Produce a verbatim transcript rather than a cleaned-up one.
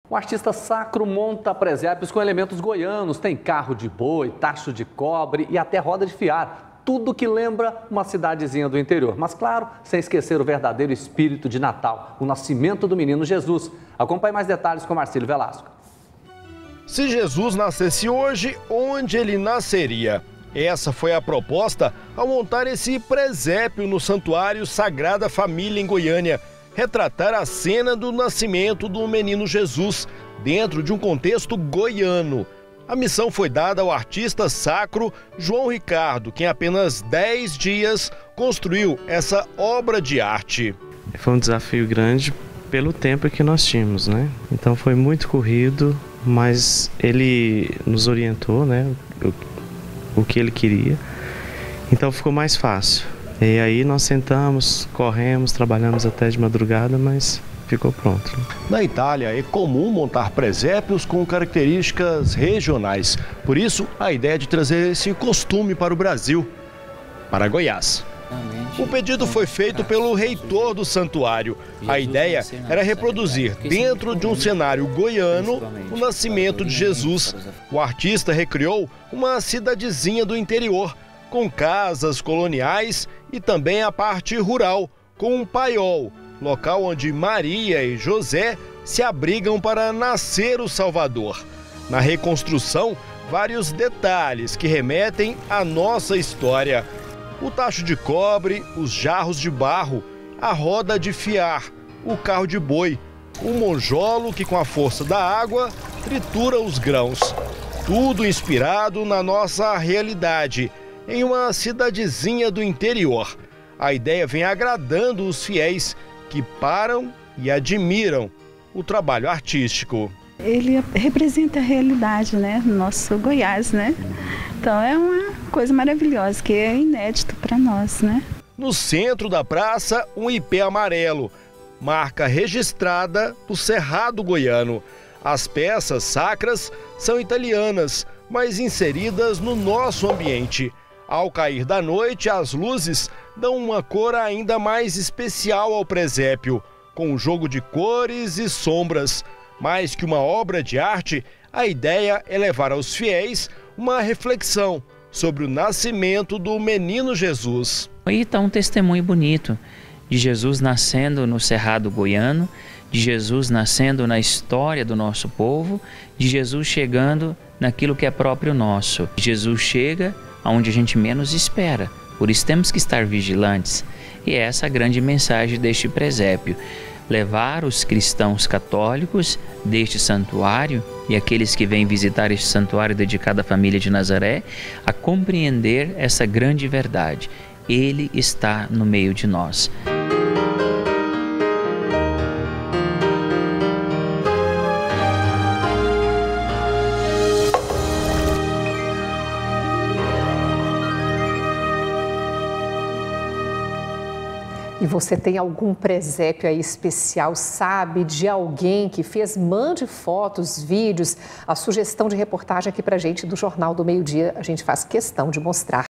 O artista sacro monta presépios com elementos goianos. Tem carro de boi, tacho de cobre e até roda de fiar. Tudo que lembra uma cidadezinha do interior. Mas claro, sem esquecer o verdadeiro espírito de Natal, o nascimento do menino Jesus. Acompanhe mais detalhes com Marcílio Velasco. Se Jesus nascesse hoje, onde ele nasceria? Essa foi a proposta ao montar esse presépio no Santuário Sagrada Família em Goiânia. Retratar a cena do nascimento do menino Jesus dentro de um contexto goiano. A missão foi dada ao artista sacro João Ricardo, que em apenas dez dias construiu essa obra de arte. Foi um desafio grande pelo tempo que nós tínhamos, né? Então foi muito corrido, mas ele nos orientou, né? O, o que ele queria. Então ficou mais fácil. E aí nós sentamos, corremos, trabalhamos até de madrugada, mas ficou pronto. Na Itália é comum montar presépios com características regionais. Por isso, a ideia de trazer esse costume para o Brasil, para Goiás. O pedido foi feito pelo reitor do santuário. A ideia era reproduzir, dentro de um cenário goiano, o nascimento de Jesus. O artista recriou uma cidadezinha do interior, com casas coloniais e também a parte rural, com um paiol, local onde Maria e José se abrigam para nascer o Salvador. Na reconstrução, vários detalhes que remetem à nossa história. O tacho de cobre, os jarros de barro, a roda de fiar, o carro de boi, o monjolo que com a força da água tritura os grãos. Tudo inspirado na nossa realidade, em uma cidadezinha do interior. A ideia vem agradando os fiéis que param e admiram o trabalho artístico. Ele representa a realidade, né, do nosso Goiás, né? Então é uma coisa maravilhosa, que é inédito para nós, né? No centro da praça, um ipê amarelo, marca registrada do Cerrado Goiano. As peças sacras são italianas, mas inseridas no nosso ambiente. Ao cair da noite, as luzes dão uma cor ainda mais especial ao presépio, com um jogo de cores e sombras. Mais que uma obra de arte, a ideia é levar aos fiéis uma reflexão sobre o nascimento do menino Jesus. Aí está um testemunho bonito de Jesus nascendo no Cerrado Goiano, de Jesus nascendo na história do nosso povo, de Jesus chegando naquilo que é próprio nosso. Jesus chega onde a gente menos espera, por isso temos que estar vigilantes. E essa é a grande mensagem deste presépio: levar os cristãos católicos deste santuário e aqueles que vêm visitar este santuário dedicado à família de Nazaré a compreender essa grande verdade. Ele está no meio de nós. E você tem algum presépio aí especial, sabe, de alguém que fez? Mande fotos, vídeos, a sugestão de reportagem aqui pra gente do Jornal do Meio Dia. A gente faz questão de mostrar.